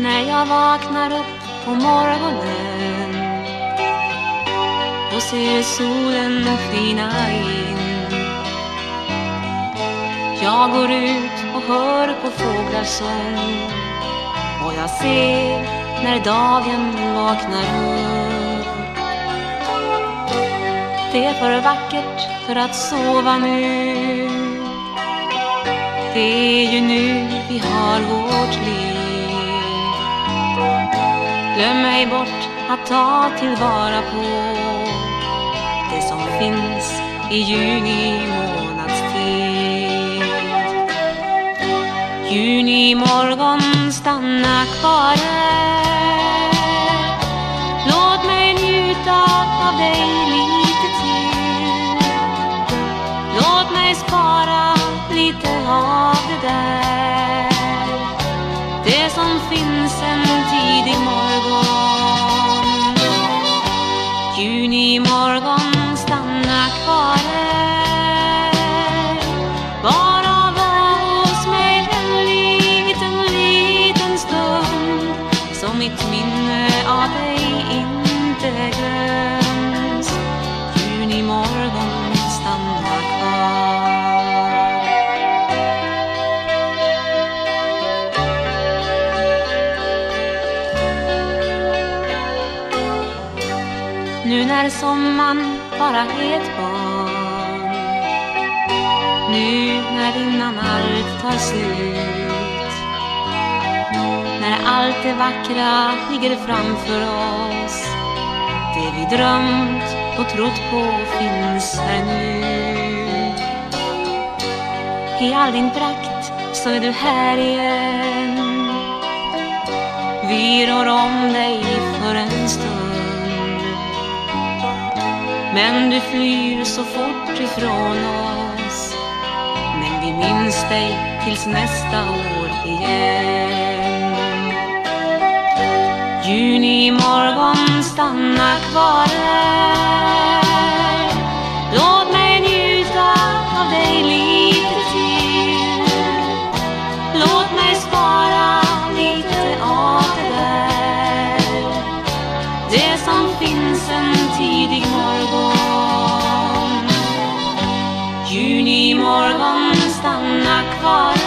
När jag vaknar upp på morgonen och ser solen skina in, jag går ut och hör på fåglars sång, och jag ser när dagen vaknar upp. Det är för vackert för att sova nu. Det är ju nu vi har vårt liv. Glöm mig bort att ta tillvara på det som finns i juni månads tid. Junimorgon, stanna kvar här. Låt mig njuta av dig lite till. Låt mig spara lite av det där, det som finns en tidig morgon. Junimorgon, stanna kvar här. Bara var hos mig en liten stund, så mitt minne av dig inte glöms. Junimorgon, stanna kvar. Nu när sommaren bara är ett barn, nu när innan allt tar slut, när allt det vackra ligger framför oss, det vi drömt och trott på finns här nu. I all din prakt så är du här igen. Vi rår om dig för en stund, men du flyr så fort ifrån oss. Men vi minns dig tills nästa år igen. Junimorgon, stanna kvar här. Låt mig njuta av dig lite till. Låt mig spara lite av det där, det som finns en tidig morgon. Junimorgon, stanna kvar.